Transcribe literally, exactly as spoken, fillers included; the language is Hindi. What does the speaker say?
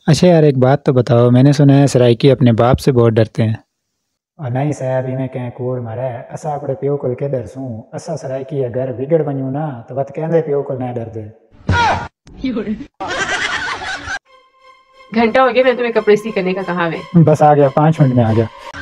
अच्छा यार, एक बात तो बताओ, मैंने सुना है सराइकी अपने बाप से बहुत डरते हैं। और नहीं साहब, इन्हें कहीं कूड़ मारे असा अपने प्यो को के डर सूं। असा सराइकी अगर बिगड़ वञूं ना तो बत कहंदे प्यो को न डर दे। घंटा हो गया, मैं तुम्हें कपड़े इस्त्री करने का कहा है। बस आ गया, पाँच मिनट में आ गया।